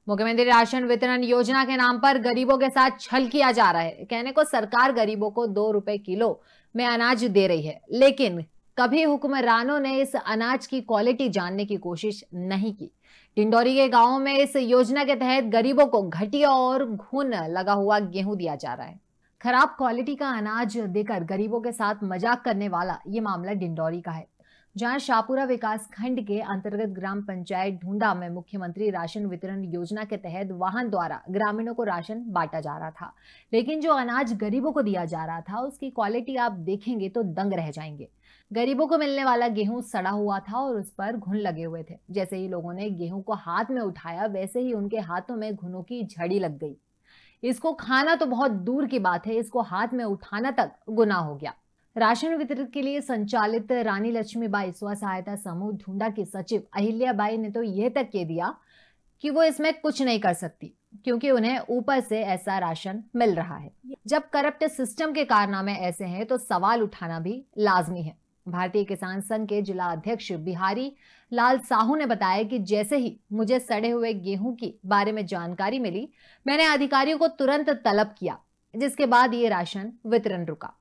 मुख्यमंत्री राशन वितरण योजना के नाम पर गरीबों के साथ छल किया जा रहा है। कहने को सरकार गरीबों को 2 रुपए किलो में अनाज दे रही है, लेकिन कभी हुक्मरानों ने इस अनाज की क्वालिटी जानने की कोशिश नहीं की। डिंडौरी के गांवों में इस योजना के तहत गरीबों को घटिया और घुन लगा हुआ गेहूं दिया जा रहा है। खराब क्वालिटी का अनाज देकर गरीबों के साथ मजाक करने वाला ये मामला डिंडौरी का है, जहां शाहपुरा विकास खंड के अंतर्गत ग्राम पंचायत ढूंढा में मुख्यमंत्री राशन वितरण योजना के तहत वाहन द्वारा ग्रामीणों को राशन बांटा जा रहा था। लेकिन जो अनाज गरीबों को दिया जा रहा था उसकी क्वालिटी आप देखेंगे तो दंग रह जाएंगे। गरीबों को मिलने वाला गेहूं सड़ा हुआ था और उस पर घुन लगे हुए थे। जैसे ही लोगों ने गेहूं को हाथ में उठाया, वैसे ही उनके हाथों में घुनों की झड़ी लग गई। इसको खाना तो बहुत दूर की बात है, इसको हाथ में उठाना तक गुनाह हो गया। राशन वितरण के लिए संचालित रानी लक्ष्मीबाई स्व सहायता समूह ढूंढा की सचिव अहिल्याबाई ने तो यह तक कह दिया कि वो इसमें कुछ नहीं कर सकती, क्योंकि उन्हें ऊपर से ऐसा राशन मिल रहा है। जब करप्ट सिस्टम के कारनामे ऐसे हैं तो सवाल उठाना भी लाजमी है। भारतीय किसान संघ के जिला अध्यक्ष बिहारी लाल साहू ने बताया कि जैसे ही मुझे सड़े हुए गेहूं के बारे में जानकारी मिली, मैंने अधिकारियों को तुरंत तलब किया, जिसके बाद ये राशन वितरण रुका।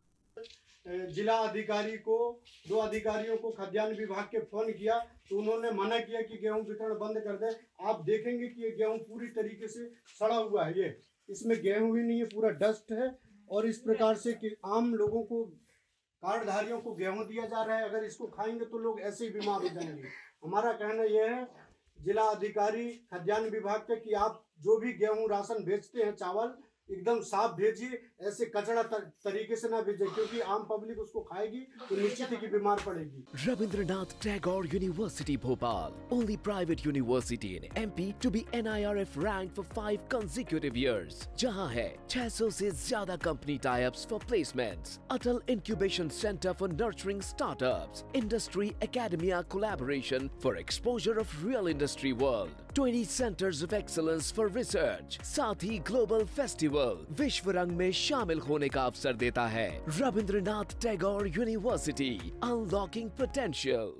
जिला अधिकारी को, 2 अधिकारियों को खाद्यान्न विभाग के फोन किया तो उन्होंने मना किया कि गेहूं वितरण बंद कर दे। आप देखेंगे कि ये गेहूं पूरी तरीके से सड़ा हुआ है, ये इसमें गेहूं ही नहीं है, पूरा डस्ट है। और इस प्रकार से कि आम लोगों को, कार्डधारियों को गेहूं दिया जा रहा है, अगर इसको खाएंगे तो लोग ऐसे ही बीमार हो जाएंगे। हमारा कहना यह है जिला अधिकारी खाद्यान्न विभाग के कि आप जो भी गेहूं राशन भेजते हैं, चावल एकदम साफ भेजिए, ऐसे कचरा तरीके से ना भेजिए, क्योंकि आम पब्लिक उसको खाएगी तो निश्चित ही कि बीमार पड़ेगी। Rabindranath Tagore University Bhopal, only private university in MP to be NIRF ranked for 5 consecutive years, जहां है 600 से ज्यादा company tie-ups for placements, Atal Incubation Center for nurturing startups, Industry Academia collaboration for exposure of real industry world, 20 centers of excellence for research, साथ ही global festival विश्व रंग में शामिल होने का अवसर देता है। Rabindranath Tagore university, unlocking potential.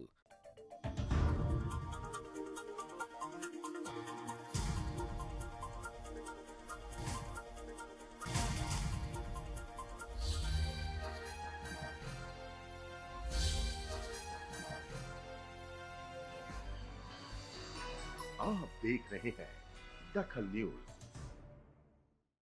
आप देख रहे हैं दखल न्यूज।